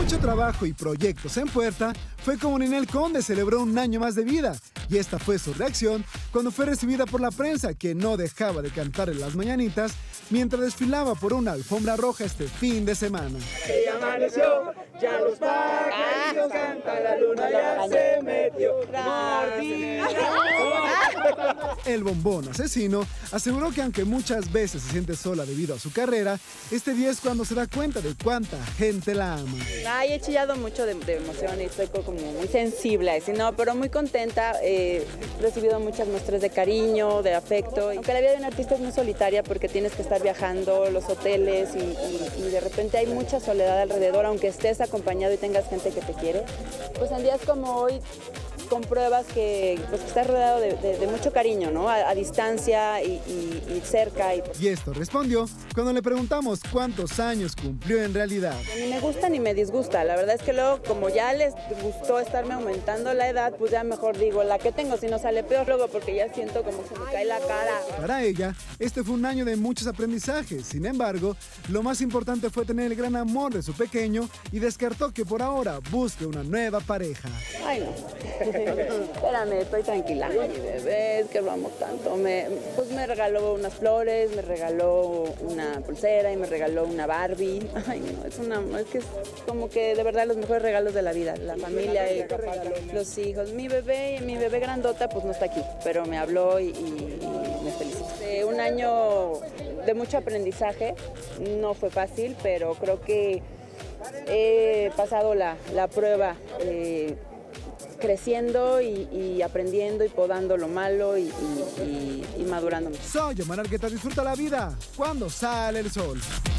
mucho trabajo y proyectos en puerta, fue como Ninel Conde celebró un año más de vida. Y esta fue su reacción cuando fue recibida por la prensa, que no dejaba de cantar en las mañanitas mientras desfilaba por una alfombra roja este fin de semana. Ya amaneció, ya los pájaros cantan, la luna ya se metió. El bombón asesino aseguró que aunque muchas veces se siente sola debido a su carrera, este día es cuando se da cuenta de cuánta gente la ama. Ay, he chillado mucho de emoción y estoy como muy sensible, así, no, pero muy contenta. He recibido muchas muestras de cariño, de afecto. Aunque la vida de un artista es muy solitaria porque tienes que estar viajando, los hoteles y de repente hay mucha soledad alrededor, aunque estés acompañado y tengas gente que te quiere. Pues en días como hoy compruebas que, pues, que estás rodeado de mucho cariño, ¿no? A distancia y cerca. Y esto respondió cuando le preguntamos cuántos años cumplió en realidad. Ni me gusta ni me disgusta. La verdad es que luego, como ya les gustó estarme aumentando la edad, pues ya mejor digo la que tengo, si no sale peor luego, porque ya siento como se me cae la cara. Para ella, este fue un año de muchos aprendizajes. Sin embargo, lo más importante fue tener el gran amor de su pequeño y descartó que por ahora busque una nueva pareja. Ay, no. Espérame, estoy tranquila. Mi bebé, es que lo amo tanto. Pues me regaló unas flores, me regaló una pulsera y me regaló una Barbie. Ay, no, es que es como que de verdad los mejores regalos de la vida. La familia y los hijos. Mi bebé grandota, pues no está aquí, pero me habló y me felicitó. Un año de mucho aprendizaje, no fue fácil, pero creo que he pasado la prueba. Creciendo y aprendiendo y podando lo malo y madurando. Soy Omar Argueta, disfruta la vida cuando sale el sol.